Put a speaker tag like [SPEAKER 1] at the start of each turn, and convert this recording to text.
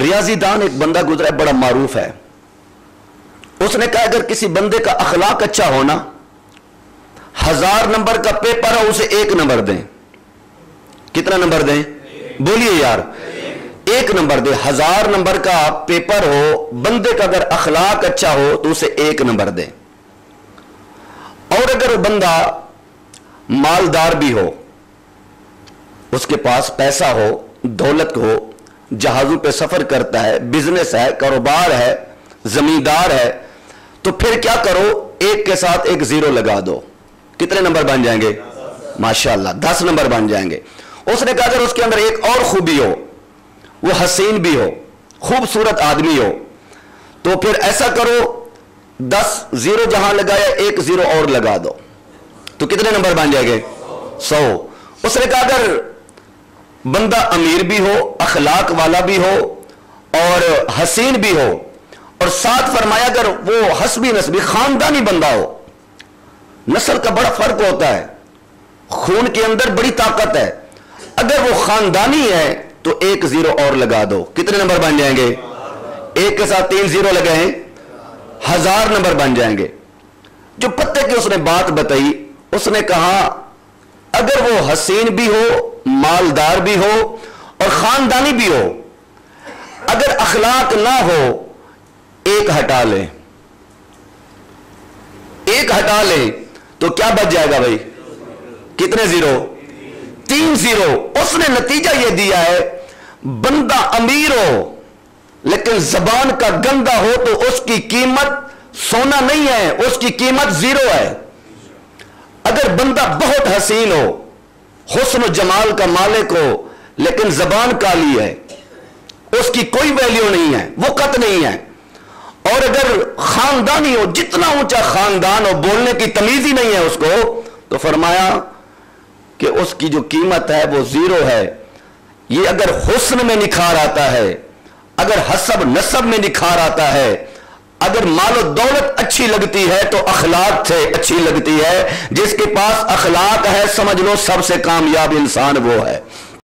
[SPEAKER 1] ریاضی دان ایک بندہ گزرا ہے بڑا معروف ہے. اس نے کہا اگر کسی بندے کا اخلاق اچھا ہونا 1000 نمبر کا پیپر ہو اسے 1 نمبر دیں. کتنا نمبر دیں؟ بولیے یار. 1 نمبر دے. 1000 نمبر کا پیپر ہو, بندے کا اگر اخلاق اچھا ہو تو اسے 1 نمبر دیں. اور اگر وہ بندہ مالدار بھی ہو, اس کے پاس پیسہ ہو, دولت ہو, جہازوں پہ سفر کرتا ہے, بزنس ہے, کاروبار ہے, زمیندار ہے, تو پھر کیا کرو, 1 کے ساتھ 1 0 لگا دو. کتنے نمبر بن جائیں گے؟ ماشاءاللہ 10 نمبر بن جائیں گے. اس نے کہا اگر اس کے اندر ایک اور خوبی ہو, وہ حسین بھی ہو, خوبصورت آدمی ہو, تو پھر ایسا کرو 10 0 جہاں لگایا 1 0 اور لگا دو. تو کتنے نمبر بن جائے گے؟ 100. اس نے کہا اگر بندہ امیر بھی ہو, اخلاق والا بھی ہو اور حسین بھی ہو, اور ساتھ فرمایا اگر وہ حسبی نسبی خاندانی بندہ ہو, نسل کا بڑا فرق ہوتا ہے, خون کے اندر بڑی طاقت ہے, اگر وہ خاندانی ہے تو 1 0 اور لگا دو. کتنے نمبر بن جائیں گے؟ 1 کے ساتھ 3 0 لگائیں, 1000 نمبر بن جائیں گے. جو پتے کی اس نے بات بتائی, اس نے کہا اگر وہ حسین بھی ہو, مالدار بھی ہو اور خاندانی بھی ہو, اگر اخلاق نہ ہو 1 ہٹا لیں, 1 ہٹا لیں تو کیا بچ جائے گا بھائی؟ کتنے 0؟ 3 0. اس نے نتیجہ یہ دیا ہے بندہ امیر ہو لیکن زبان کا گندا ہو تو اس کی قیمت سونا نہیں ہے, اس کی قیمت 0 ہے. اگر بندہ بہت حسین ہو, حسن و جمال کا مالک ہو, لیکن زبان کالی ہے, اس کی کوئی ویلیو نہیں ہے, وقت نہیں ہے. اور اگر خاندانی ہو, جتنا اونچا خاندان ہو, بولنے کی تمیز ہی نہیں ہے اس کو, تو فرمایا کہ اس کی جو قیمت ہے وہ 0 ہے. یہ اگر حسن میں نکھار آتا ہے, اگر حسب نسب میں نکھار آتا ہے, اگر مال و دولت اچھی لگتی ہے تو اخلاق سے اچھی لگتی ہے. جس کے پاس اخلاق ہے سمجھ لو سب سے کامیاب انسان وہ ہے.